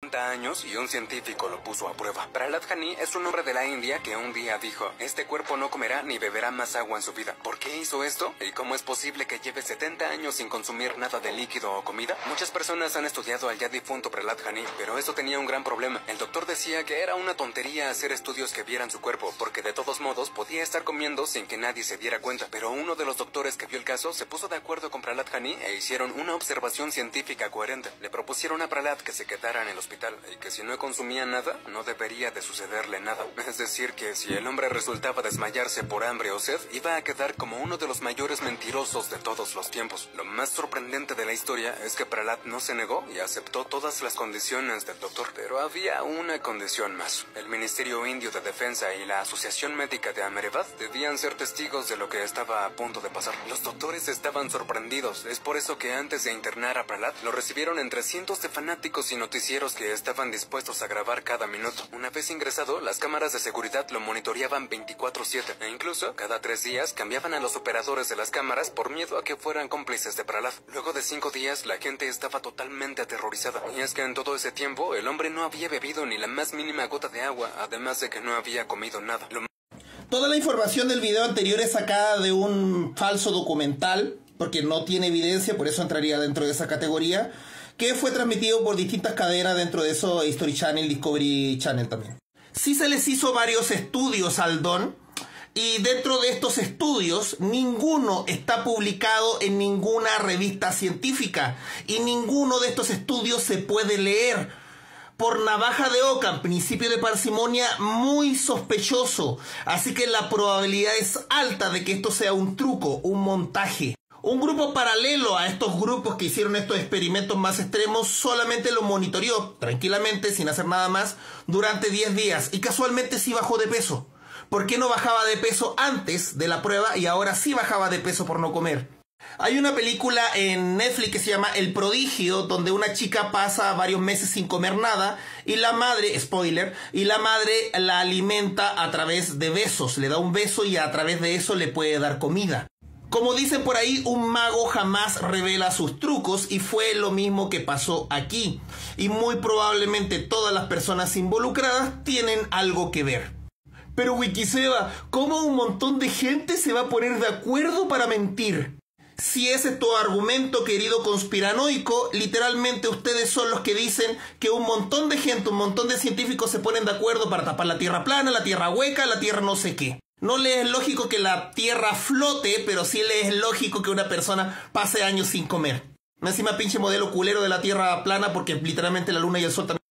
años y un científico lo puso a prueba. Prahlad Jani es un hombre de la India que un día dijo: este cuerpo no comerá ni beberá más agua en su vida. ¿Por qué hizo esto? ¿Y cómo es posible que lleve 70 años sin consumir nada de líquido o comida? Muchas personas han estudiado al ya difunto Prahlad Jani, pero esto tenía un gran problema. El doctor decía que era una tontería hacer estudios que vieran su cuerpo, porque de todos modos podía estar comiendo sin que nadie se diera cuenta. Pero uno de los doctores que vio el caso se puso de acuerdo con Prahlad Jani e hicieron una observación científica coherente. Le propusieron a Prahlad que se quedara en el hospital y que si no consumía nada, no debería de sucederle nada. Es decir, que si el hombre resultaba desmayarse por hambre o sed, iba a quedar como uno de los mayores mentirosos de todos los tiempos. Lo más sorprendente de la historia es que Prahlad no se negó y aceptó todas las condiciones del doctor. Pero había una condición más. El Ministerio Indio de Defensa y la Asociación Médica de Ahmedabad debían ser testigos de lo que estaba a punto de pasar. Los doctores estaban sorprendidos. Es por eso que antes de internar a Prahlad, lo recibieron entre cientos de fanáticos y noticieros que estaban dispuestos a grabar cada minuto. Una vez ingresado, las cámaras de seguridad lo monitoreaban 24/7 e incluso cada 3 días cambiaban a los operadores de las cámaras por miedo a que fueran cómplices de Prahlad. Luego de 5 días, la gente estaba totalmente aterrorizada. Y es que en todo ese tiempo, el hombre no había bebido ni la más mínima gota de agua, además de que no había comido nada. Toda la información del video anterior es sacada de un falso documental, porque no tiene evidencia, por eso entraría dentro de esa categoría, que fue transmitido por distintas cadenas, dentro de eso History Channel, Discovery Channel también. Sí se les hizo varios estudios al don, y dentro de estos estudios ninguno está publicado en ninguna revista científica, y ninguno de estos estudios se puede leer. Por navaja de Ockham, principio de parsimonia muy sospechoso, así que la probabilidad es alta de que esto sea un truco, un montaje. Un grupo paralelo a estos grupos que hicieron estos experimentos más extremos solamente lo monitoreó tranquilamente, sin hacer nada más, durante 10 días y casualmente sí bajó de peso. ¿Por qué no bajaba de peso antes de la prueba y ahora sí bajaba de peso por no comer? Hay una película en Netflix que se llama El Prodigio, donde una chica pasa varios meses sin comer nada y la madre, spoiler, y la madre la alimenta a través de besos. Le da un beso y a través de eso le puede dar comida. Como dicen por ahí, un mago jamás revela sus trucos y fue lo mismo que pasó aquí. Y muy probablemente todas las personas involucradas tienen algo que ver. Pero Wikiseba, ¿cómo un montón de gente se va a poner de acuerdo para mentir? Si ese es tu argumento, querido conspiranoico, literalmente ustedes son los que dicen que un montón de gente, un montón de científicos se ponen de acuerdo para tapar la tierra plana, la tierra hueca, la tierra no sé qué. No les es lógico que la tierra flote, pero sí les es lógico que una persona pase años sin comer. Encima pinche modelo culero de la tierra plana, porque literalmente la luna y el sol también